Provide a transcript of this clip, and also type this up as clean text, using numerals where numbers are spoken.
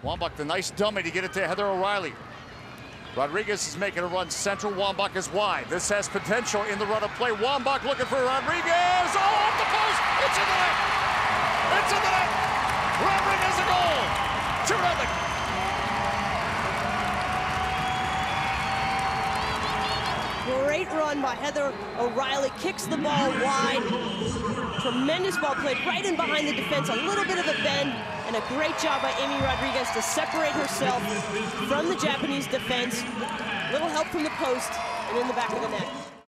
Wambach, the nice dummy to get it to Heather O'Reilly. Rodriguez is making a run central. Wambach is wide. This has potential in the run of play. Wambach looking for Rodriguez. Oh, off the post. It's in the net. It's in the net. Rodriguez a goal. 2-0. Great run by Heather O'Reilly. Kicks the ball wide. Tremendous ball played right in behind the defense. A little bit of a bend. And a great job by Amy Rodriguez to separate herself from the Japanese defense. Little help from the post and in the back of the net.